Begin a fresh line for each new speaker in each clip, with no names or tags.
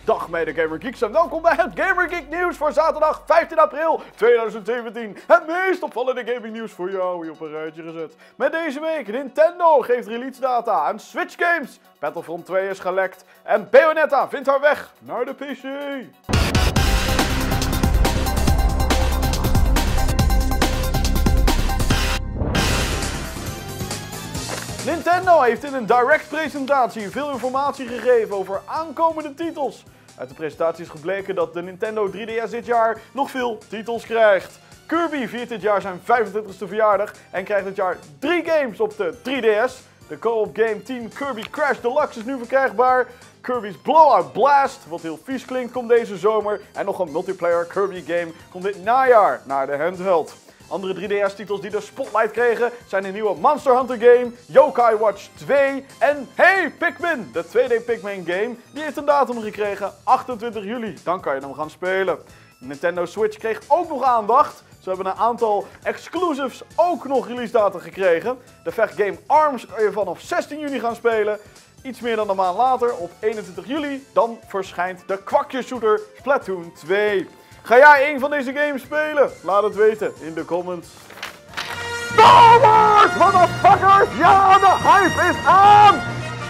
Dag mede Gamer Geeks en welkom bij het Gamer Geek nieuws voor zaterdag 15 april 2017. Het meest opvallende gaming nieuws voor jou hier op een rijtje gezet. Met deze week Nintendo geeft release data aan Switch games, Battlefront 2 is gelekt en Bayonetta vindt haar weg naar de PC. Nintendo heeft in een direct presentatie veel informatie gegeven over aankomende titels. Uit de presentatie is gebleken dat de Nintendo 3DS dit jaar nog veel titels krijgt. Kirby viert dit jaar zijn 25e verjaardag en krijgt dit jaar 3 games op de 3DS. De co-op game Team Kirby Crash Deluxe is nu verkrijgbaar. Kirby's Blowout Blast, wat heel vies klinkt, komt deze zomer. En nog een multiplayer Kirby game komt dit najaar naar de handheld. Andere 3DS-titels die de spotlight kregen zijn een nieuwe Monster Hunter game, Yokai Watch 2 en hey Pikmin, de 2D Pikmin game. Die heeft een datum gekregen, 28 juli. Dan kan je hem gaan spelen. Nintendo Switch kreeg ook nog aandacht. Ze hebben een aantal exclusives ook nog release data gekregen. De vechtgame ARMS kan je vanaf 16 juni gaan spelen. Iets meer dan een maand later, op 21 juli, dan verschijnt de kwakje-shooter Splatoon 2. Ga jij een van deze games spelen? Laat het weten in de comments. Star Wars, motherfuckers! Ja, de hype is aan!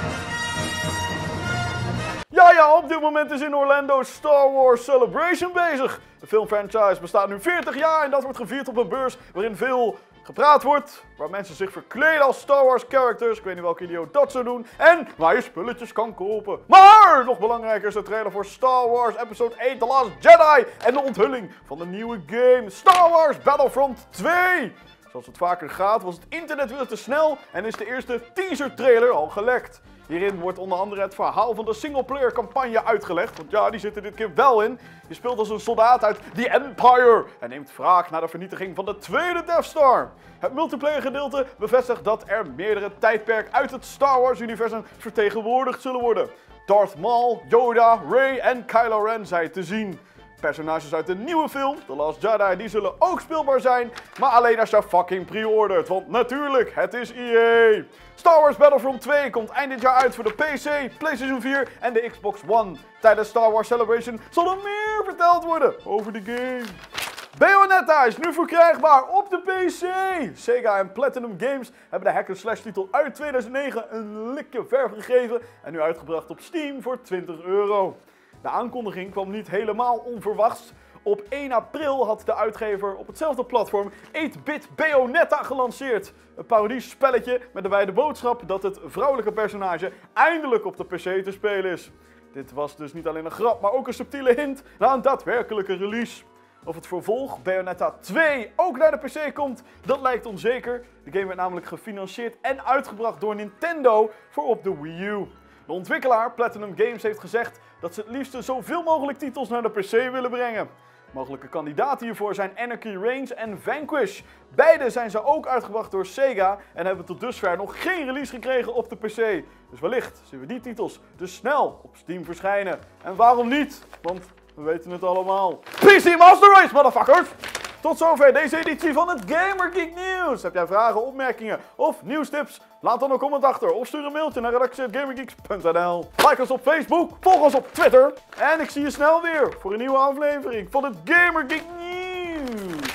Ja, op dit moment is in Orlando Star Wars Celebration bezig. De filmfranchise bestaat nu 40 jaar en dat wordt gevierd op een beurs waarin veel gepraat wordt, waar mensen zich verkleden als Star Wars characters, ik weet niet welke idioot dat zou doen, en waar je spulletjes kan kopen. Maar nog belangrijker is de trailer voor Star Wars Episode 8 The Last Jedi en de onthulling van de nieuwe game Star Wars Battlefront 2. Zoals het vaker gaat was het internet weer te snel en is de eerste teaser trailer al gelekt. Hierin wordt onder andere het verhaal van de singleplayer campagne uitgelegd, want ja, die zit er dit keer wel in. Je speelt als een soldaat uit The Empire en neemt wraak na de vernietiging van de tweede Death Star. Het multiplayer gedeelte bevestigt dat er meerdere tijdperken uit het Star Wars universum vertegenwoordigd zullen worden. Darth Maul, Yoda, Rey en Kylo Ren zijn te zien. Personages uit de nieuwe film, The Last Jedi, die zullen ook speelbaar zijn, maar alleen als je fucking pre-ordert, want natuurlijk, het is EA. Star Wars Battlefront 2 komt eind dit jaar uit voor de PC, PlayStation 4 en de Xbox One. Tijdens Star Wars Celebration zal er meer verteld worden over de game. Bayonetta is nu verkrijgbaar op de PC. Sega en Platinum Games hebben de hack-and-slash titel uit 2009 een likje verf gegeven en nu uitgebracht op Steam voor €20. De aankondiging kwam niet helemaal onverwachts. Op 1 april had de uitgever op hetzelfde platform 8-bit Bayonetta gelanceerd. Een parodiespelletje met de wijde boodschap dat het vrouwelijke personage eindelijk op de PC te spelen is. Dit was dus niet alleen een grap, maar ook een subtiele hint naar een daadwerkelijke release. Of het vervolg, Bayonetta 2, ook naar de PC komt, dat lijkt onzeker. De game werd namelijk gefinancierd en uitgebracht door Nintendo voor op de Wii U. De ontwikkelaar Platinum Games heeft gezegd dat ze het liefst zoveel mogelijk titels naar de PC willen brengen. Mogelijke kandidaten hiervoor zijn Anarchy Reigns en Vanquish. Beide zijn ze ook uitgebracht door Sega en hebben tot dusver nog geen release gekregen op de PC. Dus wellicht zien we die titels dus snel op Steam verschijnen. En waarom niet? Want we weten het allemaal. PC Master Race, motherfuckers! Tot zover deze editie van het Gamer Geek Nieuws. Heb jij vragen, opmerkingen of nieuwstips? Laat dan een comment achter of stuur een mailtje naar redactie@gamergeeks.nl. Like ons op Facebook, volg ons op Twitter. En ik zie je snel weer voor een nieuwe aflevering van het Gamer Geek Nieuws.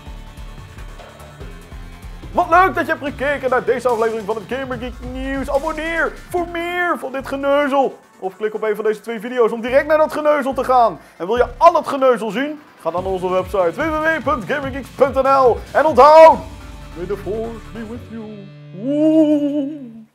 Wat leuk dat je hebt gekeken naar deze aflevering van het Gamer Geek Nieuws. Abonneer voor meer van dit geneuzel. Of klik op een van deze 2 video's om direct naar dat geneuzel te gaan. En wil je al het geneuzel zien? Ga dan naar onze website www.gamergeeks.nl. En onthoud, may the force be with you. Woe!